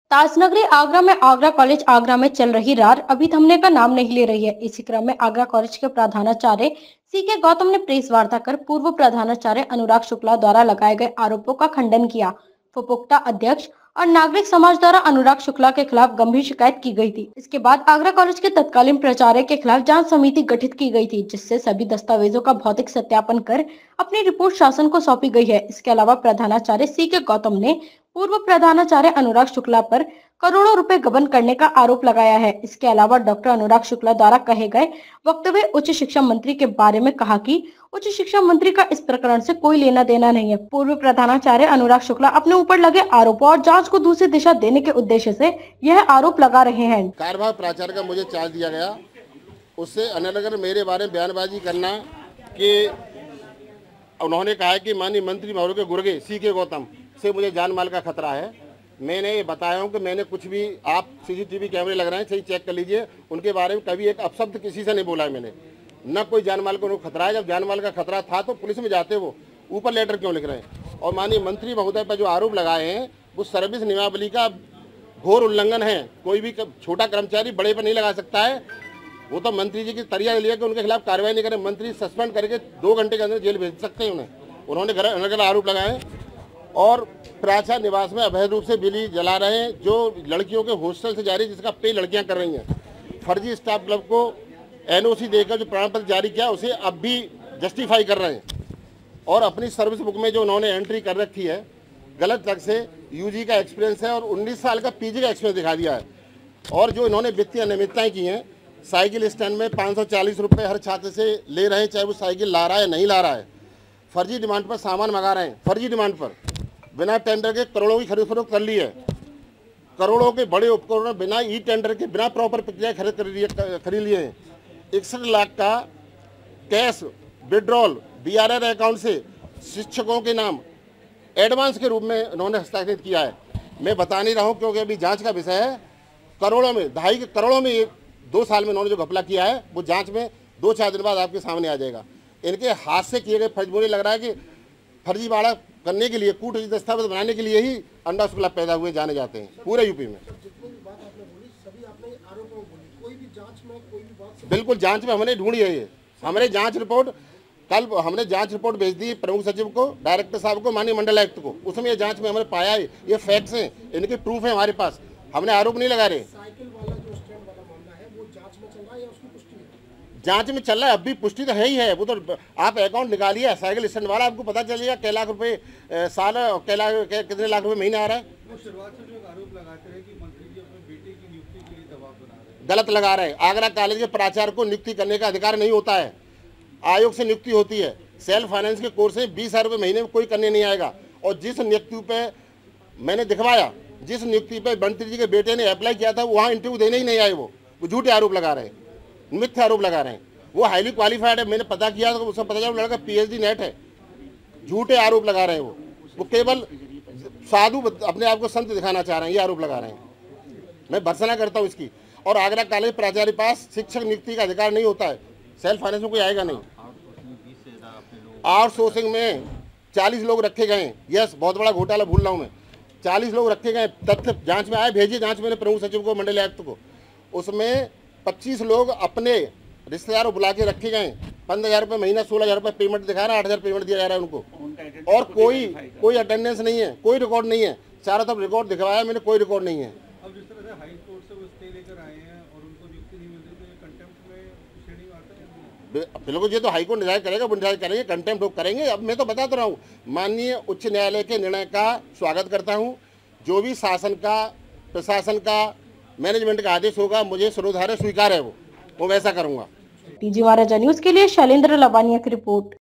ताजनगरी आगरा में आगरा कॉलेज आगरा में चल रही रार अभी थमने का नाम नहीं ले रही है। इसी क्रम में आगरा कॉलेज के प्रधानाचार्य सीके गौतम ने प्रेस वार्ता कर पूर्व प्रधानाचार्य अनुराग शुक्ला द्वारा लगाए गए आरोपों का खंडन किया। फुपुक्ता अध्यक्ष और नागरिक समाज द्वारा अनुराग शुक्ला के खिलाफ गंभीर शिकायत की गई थी। इसके बाद आगरा कॉलेज के तत्कालीन प्राचार्य के खिलाफ जांच समिति गठित की गई थी, जिससे सभी दस्तावेजों का भौतिक सत्यापन कर अपनी रिपोर्ट शासन को सौंपी गई है। इसके अलावा प्रधानाचार्य सीके गौतम ने पूर्व प्रधानाचार्य अनुराग शुक्ला पर करोड़ों रुपए गबन करने का आरोप लगाया है। इसके अलावा डॉक्टर अनुराग शुक्ला द्वारा कहे गए वक्तव्य उच्च शिक्षा मंत्री के बारे में कहा कि उच्च शिक्षा मंत्री का इस प्रकरण से कोई लेना देना नहीं है। पूर्व प्रधानाचार्य अनुराग शुक्ला अपने ऊपर लगे आरोपों और जांच को दूसरी दिशा देने के उद्देश्य से यह आरोप लगा रहे हैं। कार्यवाहक प्राचार्य का मुझे चार्ज दिया गया, उससे अनर्गल मेरे बारे में बयानबाजी करना कि उन्होंने कहा है कि माननीय मंत्री महोदय के गुर्गे सीके गौतम से मुझे जान माल का खतरा है। मैंने ये बताया हूँ कि मैंने कुछ भी, आप सीसीटीवी कैमरे लग रहे हैं, सही चेक कर लीजिए, उनके बारे में कभी एक अपशब्द किसी से नहीं बोला है मैंने। न कोई जान माल को खतरा है। जब जान माल का खतरा था तो पुलिस में जाते, वो ऊपर लेटर क्यों लिख रहे हैं? और माननीय मंत्री महोदय पर जो आरोप लगाए हैं वो सर्विस नियमावली का घोर उल्लंघन है। कोई भी छोटा कर्मचारी बड़े पर नहीं लगा सकता है। वो तो मंत्री जी की तरिया लिया कि उनके खिलाफ कार्रवाई नहीं करें, मंत्री सस्पेंड करके 2 घंटे के अंदर जेल भेज सकते हैं उन्हें। उन्होंने गलत आरोप लगाए और प्राचार्य निवास में अवैध रूप से बिजली जला रहे हैं, जो लड़कियों के हॉस्टल से जारी, जिसका पे लड़कियां कर रही हैं। फर्जी स्टाफ क्लब को एनओसी देकर जो प्रमाण पत्र जारी किया उसे अब भी जस्टिफाई कर रहे हैं। और अपनी सर्विस बुक में जो उन्होंने एंट्री कर रखी है गलत ढंग से, यूजी का एक्सपीरियंस है और 19 साल का पीजी का एक्सपीरियंस दिखा दिया है। और जो इन्होंने वित्तीय अनियमितताएं की हैं, साइकिल स्टैंड में 540 रुपये हर छात्र से ले रहे हैं, चाहे वो साइकिल ला रहा है नहीं ला रहा है। फर्जी डिमांड पर सामान मंगा रहे हैं, फर्जी डिमांड पर बिना टेंडर के करोड़ों की खरीद फरोख्त कर ली है। करोड़ों के बड़े उपकरण बिना ई टेंडर के, बिना प्रॉपर प्रक्रिया खरीद लिए हैं। 61 लाख का कैश विड्रॉल बीआरआर अकाउंट से शिक्षकों के नाम एडवांस के रूप में इन्होंने हस्ताक्षरित किया है। मैं बता नहीं रहा हूँ क्योंकि अभी जांच का विषय है। करोड़ों में, 2.5 करोड़ों में, 2 साल में इन्होंने जो घपला किया है वो जांच में 2-4 दिन बाद आपके सामने आ जाएगा। इनके हाथ से किए गए फर्जी, मुझे लग रहा है कि फर्जीवाड़ा करने के लिए, कूटनीति दस्तावेज बनाने के लिए ही अनुराग शुक्ला पैदा हुए जाने जाते हैं पूरे यूपी में। बिल्कुल जांच में हमने ढूंढी है ये। हमारे जांच रिपोर्ट, कल हमने जांच रिपोर्ट भेज दी प्रमुख सचिव को, डायरेक्टर साहब को, माननीय मंडल आयुक्त को। उसमें ये जांच में हमने पाया है, ये फैक्ट्स हैं, इनके प्रूफ है हमारे पास। हमने आरोप नहीं लगा रहे। जांच में चल रहा है, अब भी पुष्टि तो है ही है। वो तो आप अकाउंट निकालिए साइकिल स्टैंड वाला, आपको पता चलेगा कै लाख रुपए साल और कितने लाख रुपए महीने आ रहा है। वो शुरुआत से जो आरोप लगाते हैं कि मंत्री जी अपने बेटे की नियुक्ति के लिए दबाव बना रहे हैं, गलत लगा रहे हैं। आगरा कॉलेज के प्राचार्य को नियुक्ति करने का अधिकार नहीं होता है, आयोग से नियुक्ति होती है। सेल्फ फाइनेंस के कोर्स में 20,000 रुपये महीने में कोई करने नहीं आएगा। और जिस नियुक्ति पे मैंने दिखवाया, जिस नियुक्ति पे मंत्री जी के बेटे ने अप्लाई किया था, वहाँ इंटरव्यू देने ही नहीं आए। वो झूठे आरोप लगा रहे हैं, मिथ्या आरोप लगा रहे हैं। वो हाईली क्वालिफाइड है, मैंने पता किया तो उसको पता चला लड़का PhD नेट है। झूठे आरोप लगा रहे हैं वो केवल साधु अपने आप को संत दिखाना चाह रहे हैं, ये आरोप लगा रहे हैं। मैं भर्त्सना करता हूँ इसकी। और आगरा कॉलेज प्राचार्य पास शिक्षक नियुक्ति का अधिकार नहीं होता है। सेल्फ फाइनेंस में कोई आएगा नहीं। आउटसोर्सिंग में 40 लोग रखे गए। यस, बहुत बड़ा घोटाला भूल रहा हूँ मैं। 40 लोग रखे गए, तथ्य जांच में आए, भेजिए जांच मैंने प्रमुख सचिव को, मंडल आयुक्त को। उसमें 25 लोग अपने रिश्तेदारों बुला के रखे गए। 15,000 रुपये महीना, 16,000 रुपये पेमेंट दिखा रहा है, 8,000 पेमेंट दिया जा रहा है उनको। और कोई अटेंडेंस नहीं है, कोई रिकॉर्ड नहीं है। चारों तरफ रिकॉर्ड दिखवाया मैंने, कोई रिकॉर्ड नहीं है। अब जिस तरह से हाई कोर्ट से वो स्टे लेकर आए हैं और उनको नियुक्ति नहीं मिल रही, तो ये कंटेम्प्ट में श्रेणी में आता है। बिल्कुल, ये तो हाईकोर्ट निराय करेगा, वो निराय करेंगे, कंटेम्प्ट लोग करेंगे। अब मैं तो बताता रहा हूँ, माननीय उच्च न्यायालय के निर्णय का स्वागत करता हूँ। जो भी शासन का, प्रशासन का, मैनेजमेंट का आदेश होगा, मुझे सर्वधार्य स्वीकार है, वो वैसा करूँगा। टीजी महाराजा न्यूज के लिए शैलेंद्र लवानिया की रिपोर्ट।